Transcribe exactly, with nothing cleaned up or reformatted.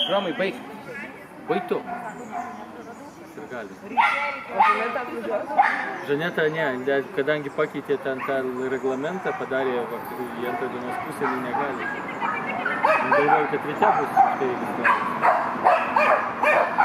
Romai, baig. Baig tu. Sirgalis. O Žaneta atvažiuos? Žaneta, ne, kadangi pakeitė ten tą reglamentą, padarė į antrą dienos pusę, jinai negali. Galvoju, kad ryte bus tai viskas.